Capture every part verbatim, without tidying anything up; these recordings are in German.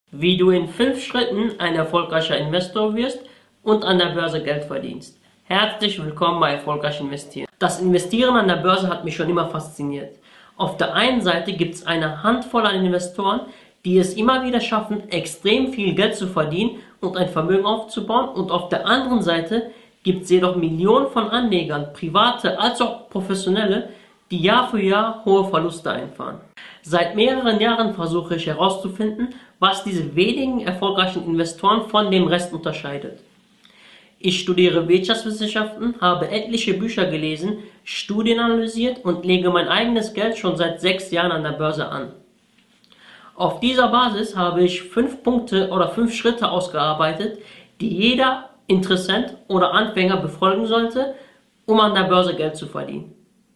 Wie du in fünf Schritten ein erfolgreicher Investor wirst und an der Börse Geld verdienst. Herzlich willkommen bei Erfolgreich Investieren. Das Investieren an der Börse hat mich schon immer fasziniert. Auf der einen Seite gibt es eine Handvoll an Investoren, die es immer wieder schaffen, extrem viel Geld zu verdienen und ein Vermögen aufzubauen, und auf der anderen Seite gibt es jedoch Millionen von Anlegern, private als auch professionelle, die Jahr für Jahr hohe Verluste einfahren. Seit mehreren Jahren versuche ich herauszufinden, was diese wenigen erfolgreichen Investoren von dem Rest unterscheidet. Ich studiere Wirtschaftswissenschaften, habe etliche Bücher gelesen, Studien analysiert und lege mein eigenes Geld schon seit sechs Jahren an der Börse an. Auf dieser Basis habe ich fünf Punkte oder fünf Schritte ausgearbeitet, die jeder Interessent oder Anfänger befolgen sollte, um an der Börse Geld zu verdienen.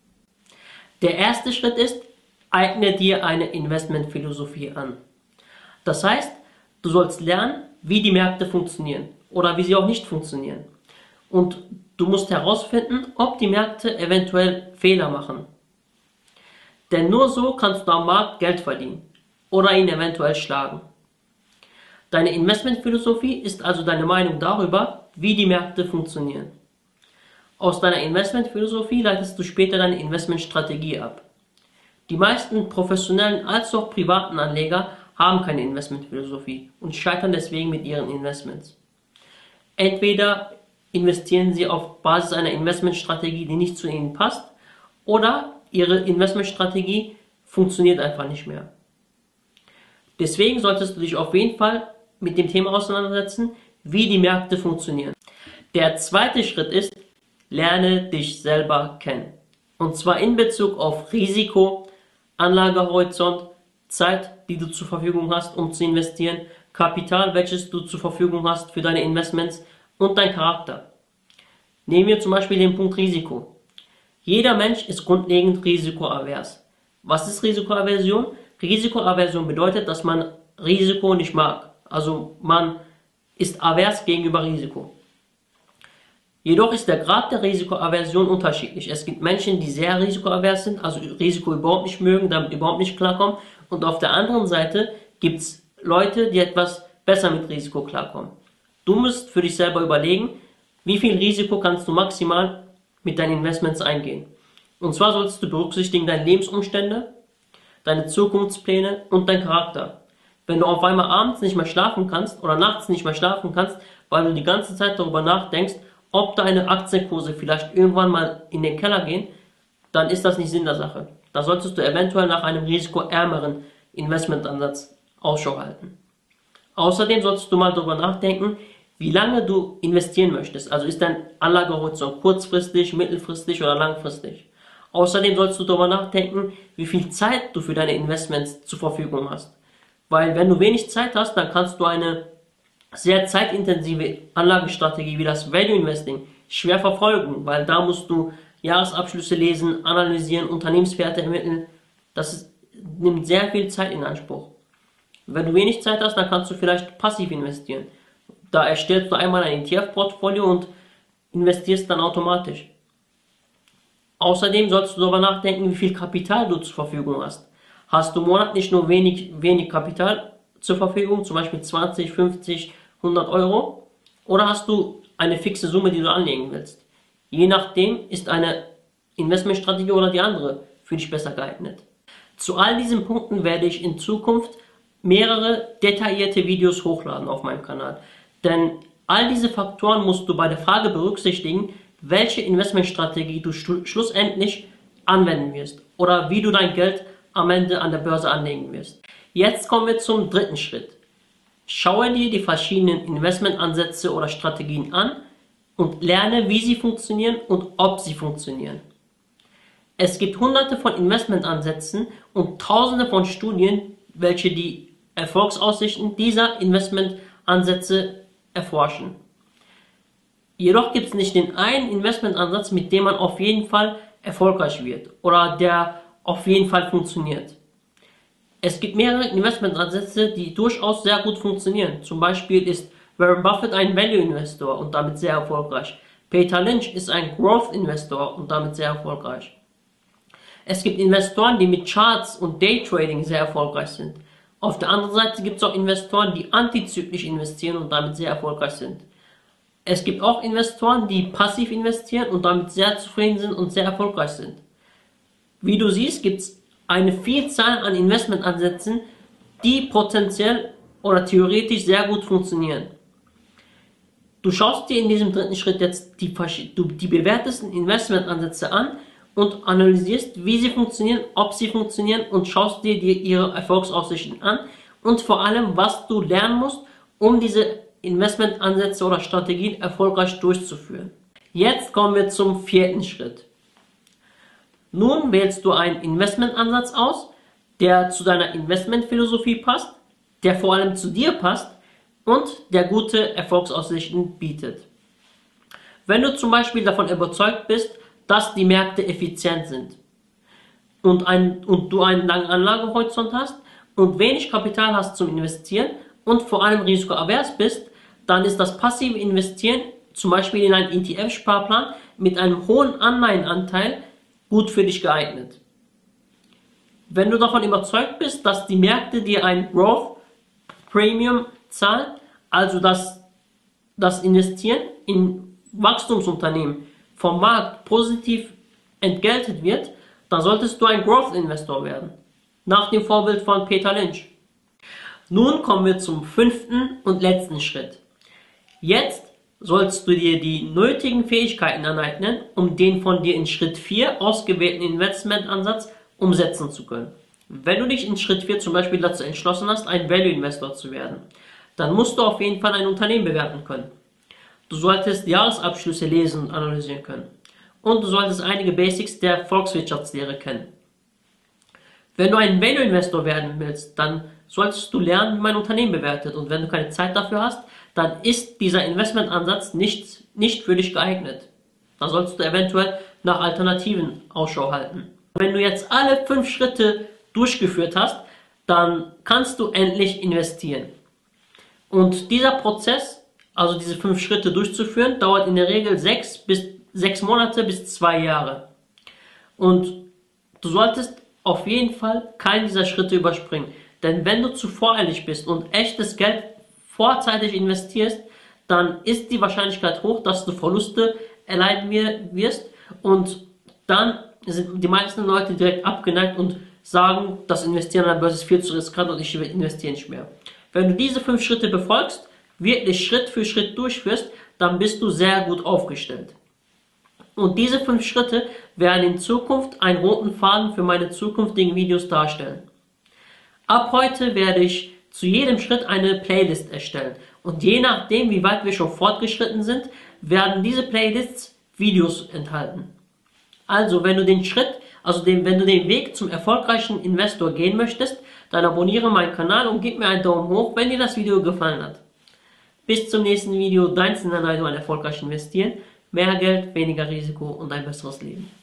Der erste Schritt ist: Eigne dir eine Investmentphilosophie an. Das heißt, du sollst lernen, wie die Märkte funktionieren oder wie sie auch nicht funktionieren. Und du musst herausfinden, ob die Märkte eventuell Fehler machen. Denn nur so kannst du am Markt Geld verdienen oder ihn eventuell schlagen. Deine Investmentphilosophie ist also deine Meinung darüber, wie die Märkte funktionieren. Aus deiner Investmentphilosophie leitest du später deine Investmentstrategie ab. Die meisten professionellen als auch privaten Anleger haben keine Investmentphilosophie und scheitern deswegen mit ihren Investments. Entweder investieren sie auf Basis einer Investmentstrategie, die nicht zu ihnen passt, oder ihre Investmentstrategie funktioniert einfach nicht mehr. Deswegen solltest du dich auf jeden Fall mit dem Thema auseinandersetzen, wie die Märkte funktionieren. Der zweite Schritt ist: Lerne dich selber kennen. Und zwar in Bezug auf Risiko, Anlagehorizont, Zeit, die du zur Verfügung hast, um zu investieren, Kapital, welches du zur Verfügung hast für deine Investments, und dein Charakter. Nehmen wir zum Beispiel den Punkt Risiko. Jeder Mensch ist grundlegend risikoavers. Was ist Risikoaversion? Risikoaversion bedeutet, dass man Risiko nicht mag. Also man ist avers gegenüber Risiko. Jedoch ist der Grad der Risikoaversion unterschiedlich. Es gibt Menschen, die sehr risikoavers sind, also Risiko überhaupt nicht mögen, damit überhaupt nicht klarkommen. Und auf der anderen Seite gibt es Leute, die etwas besser mit Risiko klarkommen. Du musst für dich selber überlegen, wie viel Risiko kannst du maximal mit deinen Investments eingehen. Und zwar solltest du berücksichtigen deine Lebensumstände, deine Zukunftspläne und deinen Charakter. Wenn du auf einmal abends nicht mehr schlafen kannst oder nachts nicht mehr schlafen kannst, weil du die ganze Zeit darüber nachdenkst, ob deine Aktienkurse vielleicht irgendwann mal in den Keller gehen, dann ist das nicht Sinn der Sache. Da solltest du eventuell nach einem risikoärmeren Investmentansatz Ausschau halten. Außerdem solltest du mal darüber nachdenken, wie lange du investieren möchtest. Also ist dein Anlagehorizont kurzfristig, mittelfristig oder langfristig. Außerdem solltest du darüber nachdenken, wie viel Zeit du für deine Investments zur Verfügung hast. Weil wenn du wenig Zeit hast, dann kannst du eine sehr zeitintensive Anlagestrategie wie das Value Investing schwer verfolgen, weil da musst du Jahresabschlüsse lesen, analysieren, Unternehmenswerte ermitteln. Das ist, nimmt sehr viel Zeit in Anspruch. Wenn du wenig Zeit hast, dann kannst du vielleicht passiv investieren. Da erstellst du einmal ein E T F-Portfolio und investierst dann automatisch. Außerdem solltest du darüber nachdenken, wie viel Kapital du zur Verfügung hast. Hast du monatlich nur wenig, wenig Kapital zur Verfügung, zum Beispiel zwanzig, fünfzig, hundert Euro, oder hast du eine fixe Summe, die du anlegen willst? Je nachdem ist eine Investmentstrategie oder die andere für dich besser geeignet. Zu all diesen Punkten werde ich in Zukunft mehrere detaillierte Videos hochladen auf meinem Kanal. Denn all diese Faktoren musst du bei der Frage berücksichtigen, welche Investmentstrategie du schlussendlich anwenden wirst oder wie du dein Geld am Ende an der Börse anlegen wirst. Jetzt kommen wir zum dritten Schritt. Schaue dir die verschiedenen Investmentansätze oder Strategien an und lerne, wie sie funktionieren und ob sie funktionieren. Es gibt hunderte von Investmentansätzen und tausende von Studien, welche die Erfolgsaussichten dieser Investmentansätze erforschen. Jedoch gibt es nicht den einen Investmentansatz, mit dem man auf jeden Fall erfolgreich wird oder der auf jeden Fall funktioniert. Es gibt mehrere Investmentansätze, die durchaus sehr gut funktionieren. Zum Beispiel ist Warren Buffett ein Value-Investor und damit sehr erfolgreich. Peter Lynch ist ein Growth-Investor und damit sehr erfolgreich. Es gibt Investoren, die mit Charts und Daytrading sehr erfolgreich sind. Auf der anderen Seite gibt es auch Investoren, die antizyklisch investieren und damit sehr erfolgreich sind. Es gibt auch Investoren, die passiv investieren und damit sehr zufrieden sind und sehr erfolgreich sind. Wie du siehst, gibt es eine Vielzahl an Investmentansätzen, die potenziell oder theoretisch sehr gut funktionieren. Du schaust dir in diesem dritten Schritt jetzt die, die bewährtesten Investmentansätze an und analysierst, wie sie funktionieren, ob sie funktionieren und schaust dir die, ihre Erfolgsaussichten an und vor allem, was du lernen musst, um diese Investmentansätze oder Strategien erfolgreich durchzuführen. Jetzt kommen wir zum vierten Schritt. Nun wählst du einen Investmentansatz aus, der zu deiner Investmentphilosophie passt, der vor allem zu dir passt und der gute Erfolgsaussichten bietet. Wenn du zum Beispiel davon überzeugt bist, dass die Märkte effizient sind und, ein, und du einen langen Anlagehorizont hast und wenig Kapital hast zum Investieren und vor allem risikoavers bist, dann ist das passive Investieren, zum Beispiel in einen E T F-Sparplan mit einem hohen Anleihenanteil, gut für dich geeignet. Wenn du davon überzeugt bist, dass die Märkte dir ein Growth Premium zahlen, also dass das Investieren in Wachstumsunternehmen vom Markt positiv entgeltet wird, dann solltest du ein Growth Investor werden, nach dem Vorbild von Peter Lynch. Nun kommen wir zum fünften und letzten Schritt. Jetzt sollst du dir die nötigen Fähigkeiten aneignen, um den von dir in Schritt vier ausgewählten Investmentansatz umsetzen zu können. Wenn du dich in Schritt vier zum Beispiel dazu entschlossen hast, ein Value Investor zu werden, dann musst du auf jeden Fall ein Unternehmen bewerten können. Du solltest Jahresabschlüsse lesen und analysieren können. Und du solltest einige Basics der Volkswirtschaftslehre kennen. Wenn du ein Value Investor werden willst, dann solltest du lernen, wie man ein Unternehmen bewertet. Und wenn du keine Zeit dafür hast, dann ist dieser Investmentansatz nicht, nicht für dich geeignet. Da sollst du eventuell nach Alternativen Ausschau halten. Wenn du jetzt alle fünf Schritte durchgeführt hast, dann kannst du endlich investieren. Und dieser Prozess, also diese fünf Schritte durchzuführen, dauert in der Regel sechs bis sechs Monate bis zwei Jahre. Und du solltest auf jeden Fall keinen dieser Schritte überspringen. Denn wenn du zu voreilig bist und echtes Geld vorzeitig investierst, dann ist die Wahrscheinlichkeit hoch, dass du Verluste erleiden wirst. Und dann sind die meisten Leute direkt abgeneigt und sagen, das Investieren an der Börse ist viel zu riskant und ich investiere nicht mehr. Wenn du diese fünf Schritte befolgst, wirklich Schritt für Schritt durchführst, dann bist du sehr gut aufgestellt. Und diese fünf Schritte werden in Zukunft einen roten Faden für meine zukünftigen Videos darstellen. Ab heute werde ich zu jedem Schritt eine Playlist erstellen. Und je nachdem, wie weit wir schon fortgeschritten sind, werden diese Playlists Videos enthalten. Also, wenn du den Schritt, also den, wenn du den Weg zum erfolgreichen Investor gehen möchtest, dann abonniere meinen Kanal und gib mir einen Daumen hoch, wenn dir das Video gefallen hat. Bis zum nächsten Video, dein Sinanaido, ein erfolgreich investieren, mehr Geld, weniger Risiko und ein besseres Leben.